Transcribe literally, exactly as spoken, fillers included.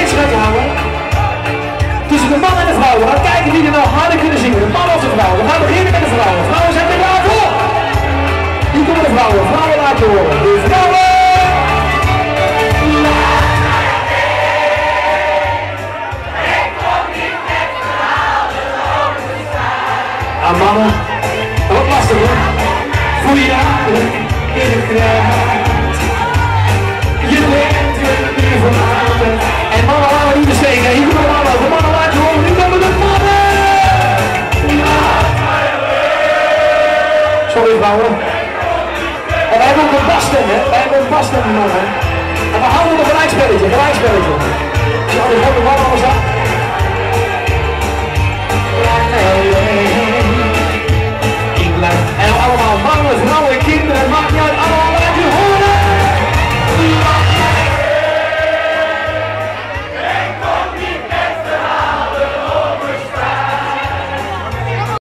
wedstrijd houden tussen de man en de vrouw. We gaan kijken wie er nou harder kunnen zingen, de man of de vrouw. We gaan beginnen met de vrouwen. Vrouwen zijn er klaar voor. Hier komen de vrouwen. Vrouwen laten horen. De vrouwen. Ah, mannen, wat lastig hoor. Voel je dat? In het kruid. Je bent er weer vanavond. En mannen laten we niet besteken. Hier komen de mannen. De mannen laten horen. Nu komen de mannen. Sorry vrouwen. En wij hebben ook een basstem, hè? Wij hebben een basstem, mannen. En we houden een gelijkspelletje, gelijkspelletje.